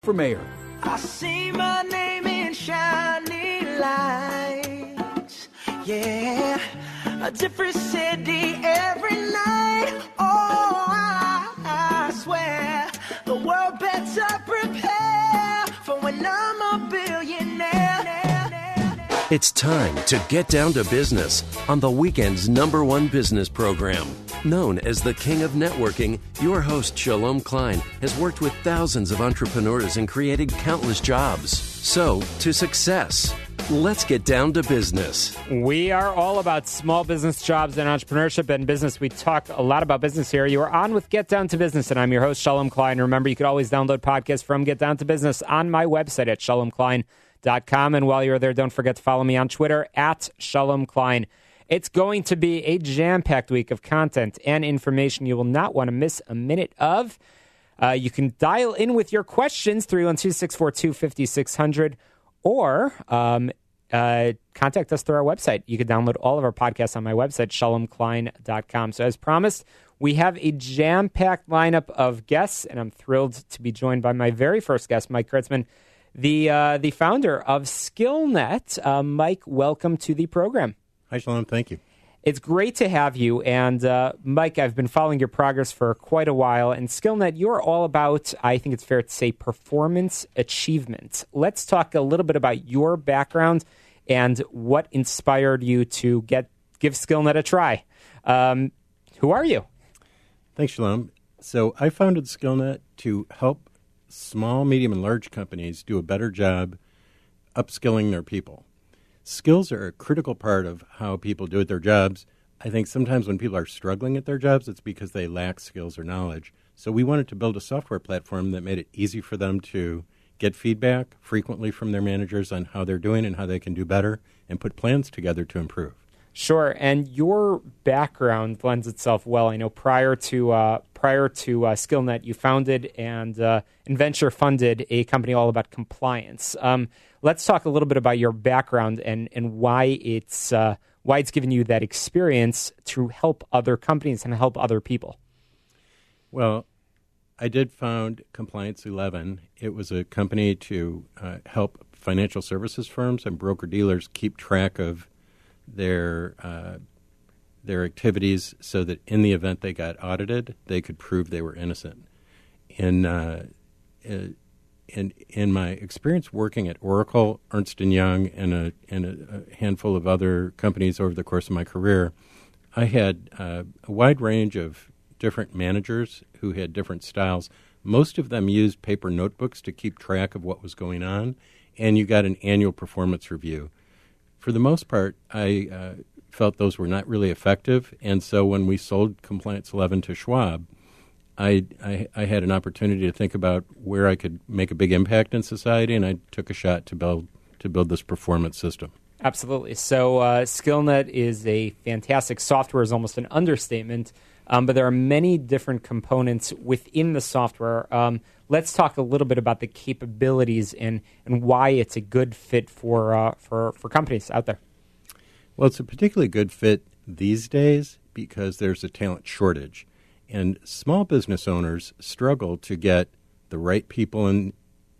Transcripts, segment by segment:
for mayor. I see my name in shining lights, yeah, a different city every night. Oh, I swear the world better prepare for when I'm a billionaire. It's time to get down to business on the weekend's #1 business program. Known as the King of Networking, your host, Shalom Klein, has worked with thousands of entrepreneurs and created countless jobs. So, to success. Let's get down to business. We are all about small business, jobs, and entrepreneurship and business. We talk a lot about business here. You are on with Get Down to Business, and I'm your host, Shalom Klein. Remember, you can always download podcasts from Get Down to Business on my website at shalomklein.com. And while you're there, don't forget to follow me on Twitter at Shalom Klein. It's going to be a jam-packed week of content and information you will not want to miss a minute of. You can dial in with your questions, 312-642-5600, or contact us through our website. You can download all of our podcasts on my website, shalomklein.com. So as promised, we have a jam-packed lineup of guests, and I'm thrilled to be joined by my very first guest, Mike Kritzman, the founder of SkillNet. Mike, welcome to the program. Hi, Shalom. Thank you. It's great to have you. And Mike, I've been following your progress for quite a while. And SkillNet, you're all about, I think it's fair to say, performance achievement. Let's talk a little bit about your background and what inspired you to give SkillNet a try. Who are you? Thanks, Shalom. So I founded SkillNet to help small, medium, and large companies do a better job upskilling their people. Skills are a critical part of how people do at their jobs. I think sometimes when people are struggling at their jobs, it's because they lack skills or knowledge. So we wanted to build a software platform that made it easy for them to get feedback frequently from their managers on how they're doing and how they can do better and put plans together to improve. Sure, and your background lends itself well. I know prior to SkillNet, you founded and venture funded a company all about compliance. Let's talk a little bit about your background and why it's given you that experience to help other companies and help other people. Well, I did found Compliance 11. It was a company to help financial services firms and broker-dealers keep track of their activities so that in the event they got audited, they could prove they were innocent. In my experience working at Oracle, Ernst & Young, and a handful of other companies over the course of my career, I had a wide range of different managers who had different styles. Most of them used paper notebooks to keep track of what was going on, and you got an annual performance review. For the most part, I felt those were not really effective, and so when we sold Compliance 11 to Schwab, I had an opportunity to think about where I could make a big impact in society, and I took a shot to build this performance system. Absolutely. So SkillNet is a fantastic software, is almost an understatement, but there are many different components within the software. Let's talk a little bit about the capabilities and why it's a good fit for companies out there. Well, it's a particularly good fit these days because there's a talent shortage. And small business owners struggle to get the right people in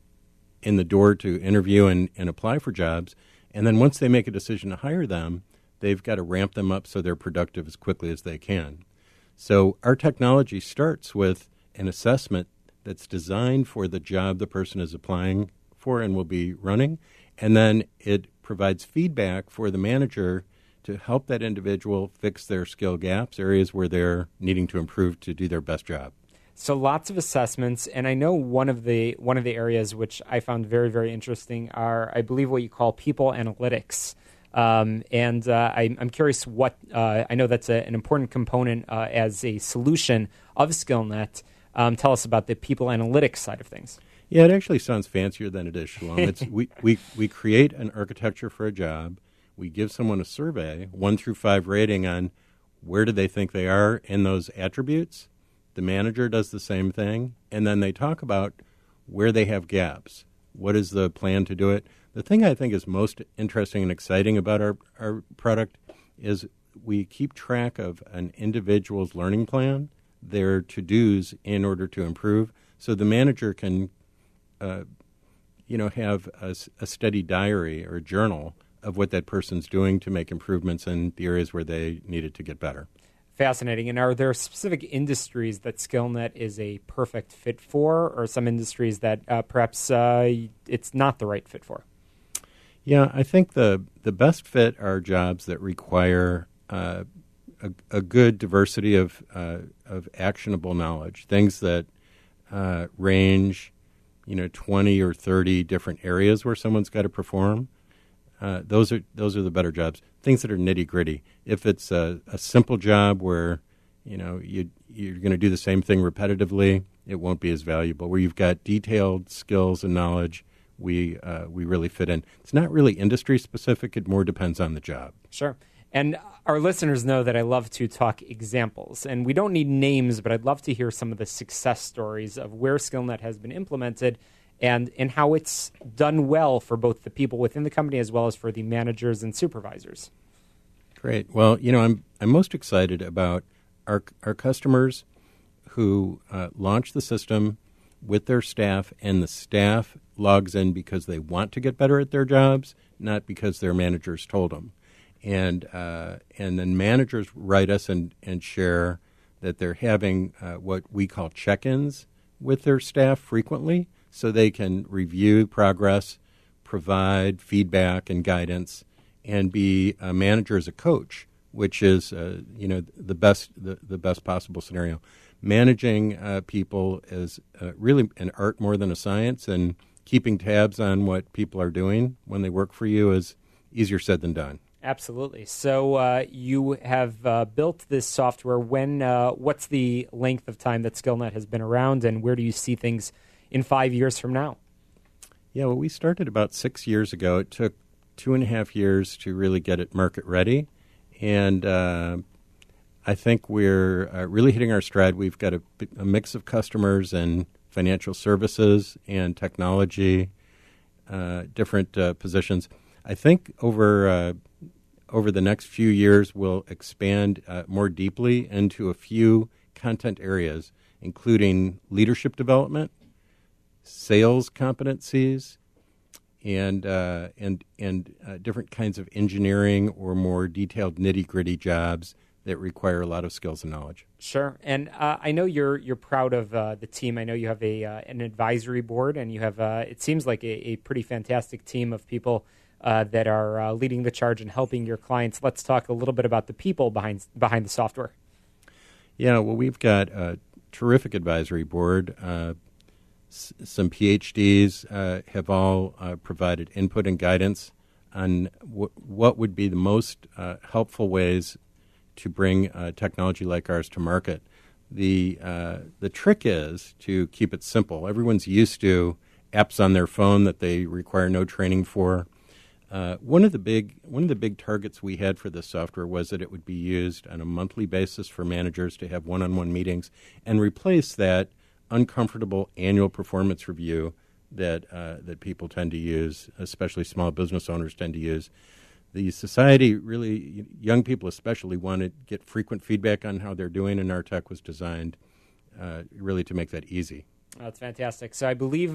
the door to interview and apply for jobs. And then once they make a decision to hire them, they've got to ramp them up so they're productive as quickly as they can. So our technology starts with an assessment that's designed for the job the person is applying for and will be running. And then it provides feedback for the manager to help that individual fix their skill gaps, areas where they're needing to improve to do their best job. So lots of assessments, and I know one of the areas which I found very, very interesting are, I believe, what you call people analytics. I'm curious what I know that's an important component as a solution of SkillNet. Tell us about the people analytics side of things. Yeah, it actually sounds fancier than it is, Shalom. We create an architecture for a job. We give someone a survey, 1 through 5 rating on where do they think they are in those attributes. The manager does the same thing, and then they talk about where they have gaps. What is the plan to do it? The thing I think is most interesting and exciting about our product is we keep track of an individual's learning plan, their to-dos in order to improve, so the manager can have a steady diary or a journal of what that person's doing to make improvements in the areas where they needed to get better. Fascinating. And are there specific industries that SkillNet is a perfect fit for, or some industries that perhaps it's not the right fit for? Yeah, I think the best fit are jobs that require a good diversity of actionable knowledge, things that range, 20 or 30 different areas where someone's got to perform. Those are the better jobs. Things that are nitty gritty. If it's a simple job where you're going to do the same thing repetitively, it won't be as valuable. Where you've got detailed skills and knowledge, we really fit in. It's not really industry specific. It more depends on the job. Sure. And our listeners know that I love to talk examples. And we don't need names, but I'd love to hear some of the success stories of where SkillNet has been implemented and how it's done well for both the people within the company as well as for the managers and supervisors. Great. Well, I'm most excited about our customers who launch the system with their staff, and the staff logs in because they want to get better at their jobs, not because their managers told them. And then managers write us and share that they're having what we call check-ins with their staff frequently, so they can review progress, provide feedback and guidance, and be a manager as a coach, which is the best possible scenario. Managing people is really an art more than a science, and keeping tabs on what people are doing when they work for you is easier said than done. Absolutely. So you have built this software. What's the length of time that SkillNet has been around, and where do you see things in 5 years from now? Yeah, well, we started about 6 years ago. It took 2.5 years to really get it market ready, and I think we're really hitting our stride. We've got a mix of customers in financial services and technology, different positions. I think over the next few years, we'll expand more deeply into a few content areas, including leadership development, sales competencies, and different kinds of engineering or more detailed nitty-gritty jobs that require a lot of skills and knowledge. Sure. And I know you're proud of the team. I know you have an advisory board, and you have it seems like a pretty fantastic team of people that are leading the charge and helping your clients. Let's talk a little bit about the people behind the software. Yeah, well, we've got a terrific advisory board. Some PhDs have all provided input and guidance on what would be the most helpful ways to bring technology like ours to market. The trick is to keep it simple. Everyone's used to apps on their phone that they require no training for. One of the big targets we had for this software was that it would be used on a monthly basis for managers to have one-on-one meetings and replace that uncomfortable annual performance review that people tend to use, especially small business owners tend to use. The society, really, young people especially, want to get frequent feedback on how they're doing, and our tech was designed really to make that easy. That's fantastic. So I believe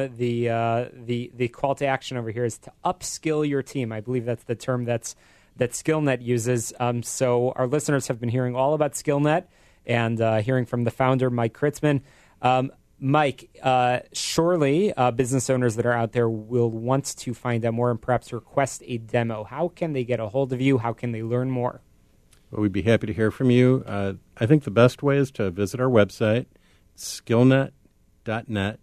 the call to action over here is to upskill your team. I believe that's the term that SkillNet uses. So our listeners have been hearing all about SkillNet and hearing from the founder, Mike Kritzman. Mike, surely business owners that are out there will want to find out more and perhaps request a demo. How can they get a hold of you? How can they learn more? Well, we'd be happy to hear from you. I think the best way is to visit our website, skillnet.net,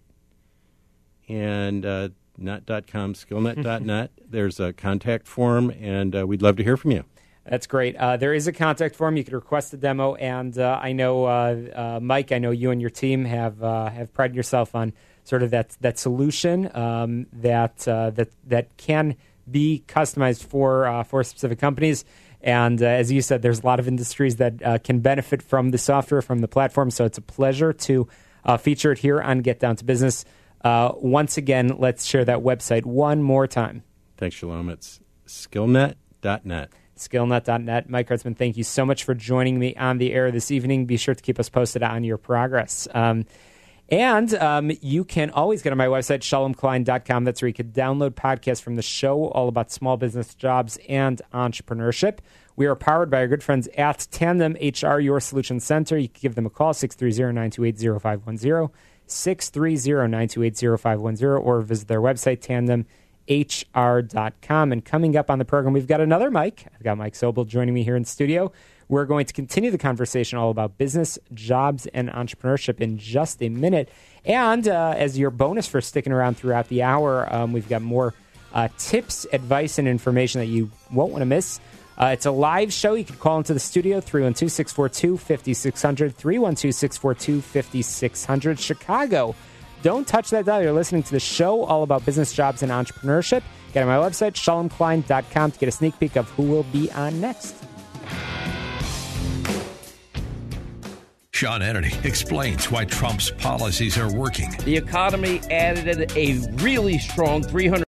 and not .com, skillnet.net. There's a contact form, and we'd love to hear from you. That's great. There is a contact form. You can request a demo, and I know, Mike, I know you and your team have prided yourself on sort of that solution that can be customized for specific companies. And as you said, there's a lot of industries that can benefit from the software, from the platform. So it's a pleasure to feature it here on Get Down to Business. Once again, let's share that website one more time. Thanks, Shalom. It's skillnet.net. Skillnet.net. Mike Kritzman, thank you so much for joining me on the air this evening. Be sure to keep us posted on your progress. And you can always get on my website, shalomklein.com. That's where you can download podcasts from the show all about small business jobs and entrepreneurship. We are powered by our good friends at Tandem HR, your solution center. You can give them a call, 630-928-0510, 630-928-0510, or visit their website, tandemhr.com. And coming up on the program, we've got another Mike. I've got Mike Sobel joining me here in studio. We're going to continue the conversation all about business, jobs, and entrepreneurship in just a minute. And as your bonus for sticking around throughout the hour, we've got more tips, advice, and information that you won't want to miss. It's a live show. You can call into the studio, 312-642-5600, 312-642-5600. Chicago, don't touch that dial. You're listening to the show all about business, jobs, and entrepreneurship. Get on my website, shalomklein.com, to get a sneak peek of who will be on next. Sean Hannity explains why Trump's policies are working. The economy added a really strong 300